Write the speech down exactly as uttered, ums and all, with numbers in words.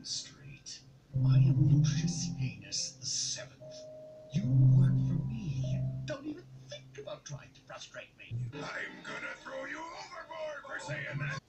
straight. I am Lucius Heinous the Seventh. You work for me. Don't even think about trying to frustrate me. I'm gonna throw you overboard for saying that!